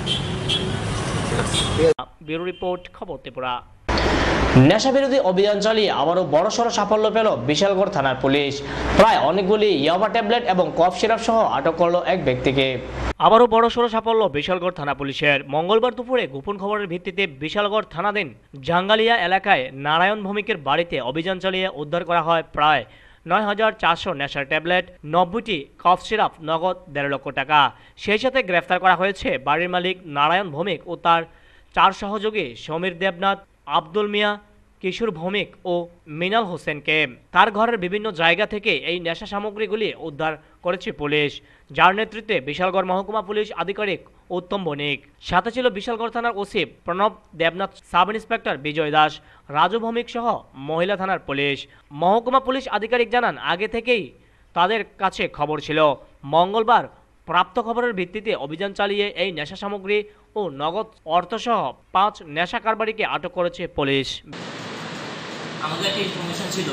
ব্যুরো রিপোর্ট খবর ত্রিপুরা। নেশা বিরোধী অভিযান চালিয়ে আবারও বড়সড় সাফল্য পেল বিশালগড় থানার পুলিশ। প্রায় অনেকগুলি ইয়াবা ট্যাবলেট এবং কফ সিরাপ সহ আটক করল এক ব্যক্তিকে। আবারও বড়সড় সাফল্য বিশালগড় থানা পুলিশের। মঙ্গলবার দুপুরে গোপন খবরের ভিত্তিতে বিশালগড় থানাধীন জাঙ্গালিয়া এলাকায় নারায়ণ ভৌমিকের বাড়িতে অভিযান চালিয়ে উদ্ধার করা হয় প্রায় নয় হাজার চারশো নেশার ট্যাবলেট, নব্বইটি কফ সিরাপ, নগদ দেড় লক্ষ টাকা। সেই সাথে গ্রেফতার করা হয়েছে বাড়ির মালিক নারায়ণ ভৌমিক ও তার চার সহযোগী সমীর দেবনাথ, আব্দুল মিয়া, কিশোর ভৌমিক ও মিনাল হোসেনকে। তার ঘরের বিভিন্ন জায়গা থেকে এই নেশা সামগ্রীগুলি উদ্ধার করেছে পুলিশ, যার নেতৃত্বে বিশালগড় মহকুমা পুলিশ আধিকারিক উত্তম বণিক। সাথে ছিল বিশালগড় থানার OC Pranab Debnath, sub inspector Bijay Das, Raju Bhowmik সহ মহিলা থানার পুলিশ। মহকুমা পুলিশ আধিকারিক জানান, আগে থেকেই তাদের কাছে খবর ছিল। মঙ্গলবার প্রাপ্ত খবরের ভিত্তিতে অভিযান চালিয়ে এই নেশা সামগ্রী ও নগদ অর্থসহ পাঁচ নেশা কারবারিকে আটক করেছে পুলিশ। আমাদের একটা ইনফরমেশন ছিল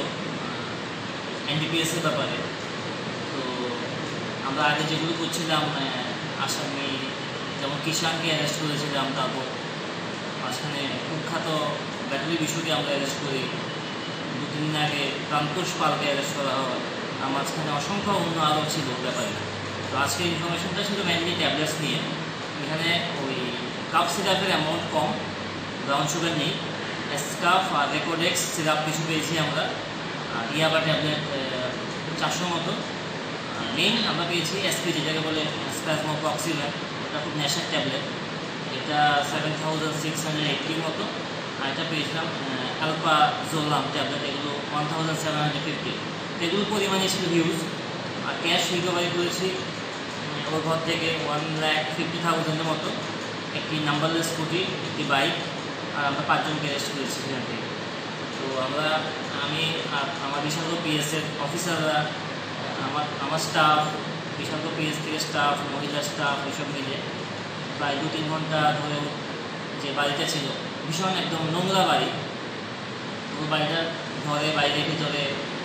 এনডিপিএস এর ব্যাপারে। তো আমরা আগে যেগুলো করছিলাম, আসামি যেমন কিষানকে অ্যারেস্ট করেছিলাম, তারপর মাঝখানে কুখ্যাত ব্যাটারি বিষয়কে আমরা অ্যারেস্ট করি, দু তিন দিন আগে প্রান্তোষ পালকে অ্যারেস্ট করা হয়, আর মাঝখানে অসংখ্য অন্য আরও ছিল ব্যাপারে। তো আজকে ইনফরমেশনটা ছিল মেনলি ট্যাবলেটস নিয়ে। এখানে ওই কাপ সিরাপের অ্যামাউন্ট কম, ব্রাউন সুগার নেই, স্কাফ আর রেকোডেক্স সিরাপ কিছু পেয়েছি আমরা, আর ইয়াবা ট্যাবলেট চারশো মতো। মেইন আমরা পেয়েছি এসপি, যেটাকে বলে স্প্যাজমোপ্রক্সিল্যান, ওটা খুব নেশার ট্যাবলেট, এটা সেভেন থাউজেন্ড সিক্স হান্ড্রেড এইটটির মতো। আর এটা পেয়েছিলাম অ্যালপা জোলাম ট্যাবলেট, এগুলো one thousand seven hundred fifty. এগুলোর পরিমাণে ছিল হিউজ। আর ক্যাশ রিকভারি করেছি ওর ঘর থেকে ওয়ান ল্যাক ফিফটি থাউজেন্ডের মতো, একটি নাম্বারলেস স্কুটি, একটি বাইক, আর আমরা পাঁচজনকে অ্যারেস্ট করেছি সেখান থেকে। তো আমরা আমি আর আমার বিশালগড় পিএসের অফিসাররা, আমার আমার স্টাফ, বিশালগড় পিএস থেকে স্টাফ, মহিলা স্টাফ, এসব মিলে প্রায় দু তিন ঘন্টা ধরে যে বাড়িটা ছিল, ভীষণ একদম নোংরা বাড়ি, ওই বাড়িটা ঘরে বাইরে ভিতরে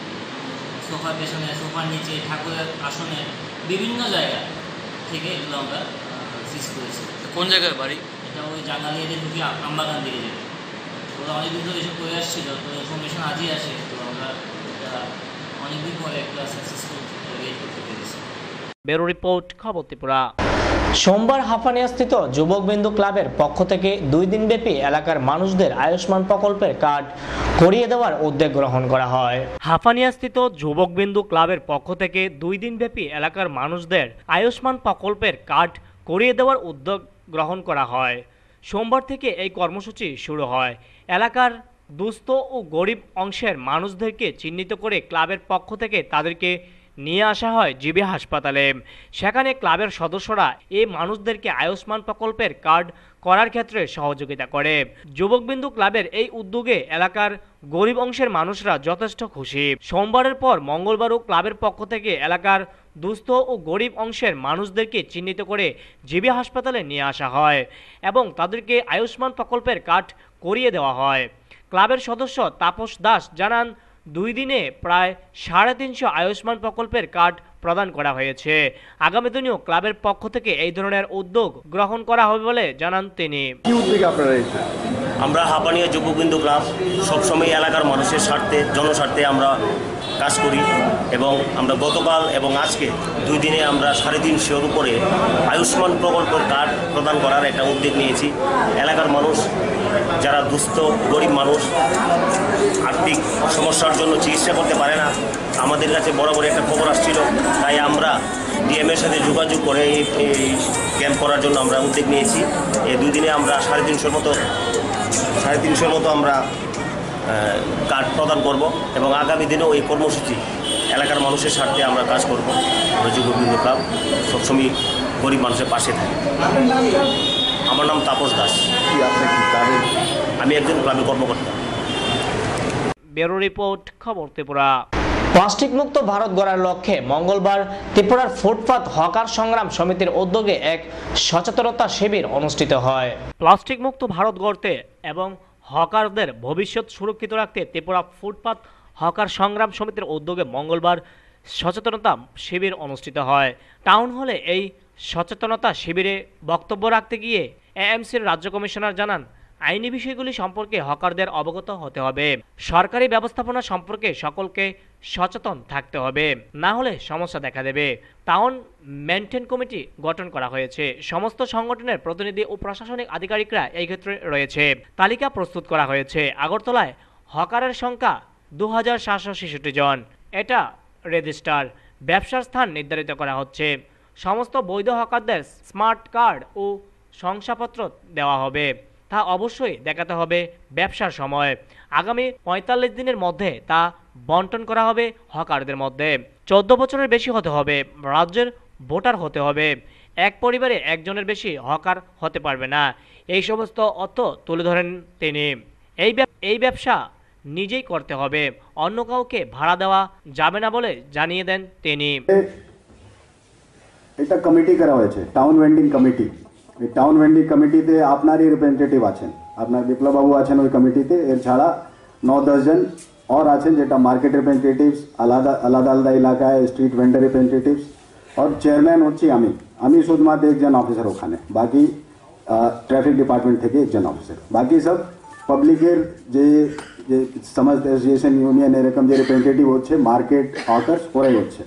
সোফার পেছনে, সোফার নিচে, ঠাকুরের আসনে, বিভিন্ন জায়গা থেকে এগুলো আমরা সিজ করেছি। কোন জায়গায় বাড়ি? এটা ওই জাঙ্গালিয়াতে ঢুকি আমবাগান দিকে যেতে। ওরা অনেকদিন ধরে এসব করে আসছিল, তো ইনফরমেশন আজই আসে, তো আমরা এটা অনেকদিন পরে একটা সাকসেসফুল রেড করতে পেরেছি। ব্যুরো রিপোর্ট, খবর ত্রিপুরা। সোমবার হাফানিয়াস্থিত যুবক বিন্দু ক্লাবের পক্ষ থেকে দুই দিনব্যাপী এলাকার মানুষদের আয়ুষ্মান প্রকল্পের কার্ড করিয়ে দেওয়ার উদ্যোগ গ্রহণ করা হয়। হাফানিয়াস্থিত যুবক বিন্দু ক্লাবের পক্ষ থেকে দুই দিনব্যাপী এলাকার মানুষদের আয়ুষ্মান প্রকল্পের কার্ড করিয়ে দেওয়ার উদ্যোগ গ্রহণ করা হয়। সোমবার থেকে এই কর্মসূচি শুরু হয়। এলাকার দুস্থ ও গরিব অংশের মানুষদেরকে চিহ্নিত করে ক্লাবের পক্ষ থেকে তাদেরকে নিয়ে আসা হয় জিবি হাসপাতালে। সেখানে ক্লাবের সদস্যরা এই মানুষদেরকে আয়ুষ্মান প্রকল্পের কার্ড করার ক্ষেত্রে সহযোগিতা করে। যুবকবিন্দু ক্লাবের এই উদ্যোগে এলাকার গরিব অংশের মানুষরা যথেষ্ট খুশি। সোমবারের পর মঙ্গলবারও ক্লাবের পক্ষ থেকে এলাকার দুস্থ ও গরিব অংশের মানুষদেরকে চিহ্নিত করে জিবি হাসপাতালে নিয়ে আসা হয় এবং তাদেরকে আয়ুষ্মান প্রকল্পের কার্ড করিয়ে দেওয়া হয়। ক্লাবের সদস্য তাপস দাস জানান, দুই দিনে প্রায় সাড়ে তিনশো আয়ুষ্মান প্রকল্পের কার্ড প্রদান করা হয়েছে। আগামী দিনেও ক্লাবের পক্ষ থেকে এই ধরনের উদ্যোগ গ্রহণ করা হবে বলে জানান তিনি। কি উদ্যোগ আপনারা? আমরা হাঁপানিয়া যুবকবিন্দু ক্লাব সবসময় এলাকার মানুষের স্বার্থে, জনস্বার্থে আমরা কাজ করি এবং আমরা গতকাল এবং আজকে দুই দিনে আমরা সাড়ে তিনশোর উপরে আয়ুষ্মান প্রকল্পের কার্ড প্রদান করার একটা উদ্যোগ নিয়েছি। এলাকার মানুষ যারা দুস্থ গরিব মানুষ, আর্থিক সমস্যার জন্য চিকিৎসা করতে পারে না, আমাদের কাছে বরাবর একটা খবর আসছিল, তাই আমরা ডিএমের সাথে যোগাযোগ করে এই ক্যাম্প করার জন্য আমরা উদ্যোগ নিয়েছি। এই দুই দিনে আমরা সাড়ে তিনশোর মতো সাড়ে তিনশোর মতো আমরা কার্ড প্রদান করব এবং আগামী দিনেও এই কর্মসূচি এলাকার মানুষের স্বার্থে আমরা কাজ করব। আমরা যুববৃন্দ ক্লাব সবসময় গরিব মানুষের পাশে থাকি। আমার নাম তাপস দাস, আমি একজন ক্লাবের কর্মকর্তা। ব্যুরো রিপোর্ট, খবর ত্রিপুরা। প্লাস্টিক মুক্ত ভারত গড়ার লক্ষ্যে মঙ্গলবার ত্রিপুরার ফুটপাত হকার সংগ্রাম সমিতির উদ্যোগে এক সচেতনতা শিবির অনুষ্ঠিত হয়। প্লাস্টিক মুক্ত ভারত গড়তে এবং হকারদের ভবিষ্যৎ সুরক্ষিত রাখতে ত্রিপুরা ফুটপাত হকার সংগ্রাম সমিতির উদ্যোগে মঙ্গলবার সচেতনতা শিবির অনুষ্ঠিত হয়। টাউন হলে এই সচেতনতা শিবিরে বক্তব্য রাখতে গিয়ে এএমসির রাজ্য কমিশনার জানান, আইনি বিষয়গুলি সম্পর্কে হকারদের অবগত হতে হবে। সরকারি ব্যবস্থাপনা সম্পর্কে সকলকে সচেতন থাকতে হবে, না হলে সমস্যা দেখা দেবে। টাউন মেনটেন কমিটি গঠন করা হয়েছে। সমস্ত সংগঠনের প্রতিনিধি ও প্রশাসনিক আধিকারিকরা এই ক্ষেত্রে রয়েছে। তালিকা প্রস্তুত করা হয়েছে। আগরতলায় হকারের সংখ্যা দু হাজার সাতশো ছেষট্টি জন। এটা রেজিস্টার। ব্যবসার স্থান নির্ধারিত করা হচ্ছে। সমস্ত বৈধ হকারদের স্মার্ট কার্ড ও শংসাপত্র দেওয়া হবে। তা অবশ্যই দেখাতে হবে ব্যবসার সময়। আগামী পঁয়তাল্লিশ দিনের মধ্যে তা বন্টন করা হবে হকারদের মধ্যে। চোদ্দ বছরের বেশি হতে হবে। রাজ্যের ভোটার হতে হবে। এক পরিবারে একজনের বেশি হকার হতে পারবে না। এই সমস্ত অর্থ তুলে ধরেন তিনি। এই এই ব্যবসা নিজেই করতে হবে, অন্য কাউকে ভাড়া দেওয়া যাবে না বলে জানিয়ে দেন তিনি। এটা কমিটি করা হয়েছে, টাউন ভেন্ডিং কমিটি। এই টাউন ভেন্ডিং কমিটিতে আপনারই রিপ্রেজেন্টেটিভ আছেন, আপনার বিপ্লব বাবু আছেন ওই কমিটিতে। এর ছাড়া ন দশ জন और আছেন, যেটা মার্কেট রিপ্রেজেন্টেটিভস, আলাদা আলাদা আলাদা এলাকায় স্ট্রিট ভেন্ডার রিপ্রেজেন্টেটিভস, আর চেয়ারম্যান হচ্ছি আমি। আমি শুধুমাত্র একজন অফিসার ওখানে, বাকি ট্রাফিক ডিপার্টমেন্ট থেকে একজন অফিসার। বাকি সব পাবলিকের যে যে সমস্ত অ্যাসোসিয়েশন ইউনিয়ন এরকম যে রিপ্রেজেন্টেটিভ হচ্ছে, মার্কেট হকার্স ওরাই হচ্ছে।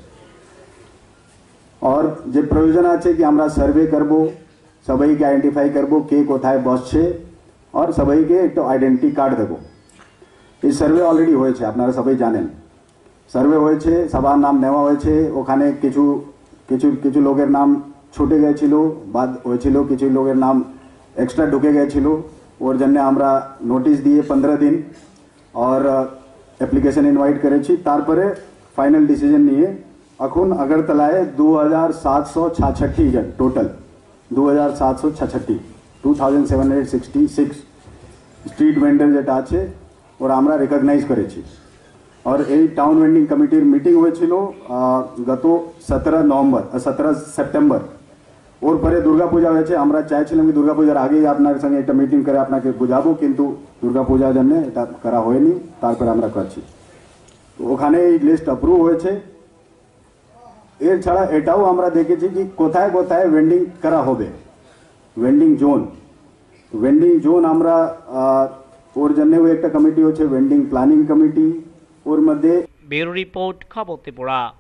আর যে প্রয়োজন আছে কি আমরা সার্ভে করব, সবাইকে আইডেন্টিফাই করব কে কোথায় বসছে, আর সবাইকে একটা আইডেন্টি কার্ড দেবো। এই সার্ভে অলরেডি হয়েছে, আপনারা সবাই জানেন। সার্ভে হয়েছে, সবার নাম নেওয়া হয়েছে। ওখানে কিছু কিছু কিছু লোকের নাম ছুটে গেছিল, বাদ হয়েছিল, কিছু লোকের নাম এক্সট্রা ঢুকে গেছিল। ওর জন্য আমরা নোটিশ দিয়ে পনেরো দিন আর অ্যাপ্লিকেশন ইনভাইট করেছি। তারপরে ফাইনাল ডিসিশন নিয়ে এখন আগরতলায় দু হাজার সাতশো ছাষট্টি জন টোটাল, দু হাজার সাতশো ছাষট্টি two thousand seven hundred sixty six street vendor যেটা আছে ওরা আমরা রেকগনাইজ করেছি। আর এই টাউন ভেন্ডিং কমিটির মিটিং হয়েছিল গত সতেরো নভেম্বর সতেরো সেপ্টেম্বর। ওর পরে দুর্গাপূজা হয়েছে। আমরা চাইছিলাম কি দুর্গাপূজার আগেই আপনার সঙ্গে একটা মিটিং করে আপনাকে বুঝাবো, কিন্তু দুর্গাপূজার জন্য এটা করা হয়নি। তারপরে আমরা করছি। ওখানে এই লিস্ট অ্যাপ্রুভ হয়েছে। এর ছাড়া এটাও আমরা দেখেছি কি কোথায় কোথায় ভেন্ডিং করা হবে, ভেন্ডিং জোন। ভেন্ডিং জোন আমরা ওর জন্যও একটা কমিটি হচ্ছে, ভেন্ডিং প্ল্যানিং কমিটি। ওর মধ্যে ব্যুরো রিপোর্ট, খবর ত্রিপুরা।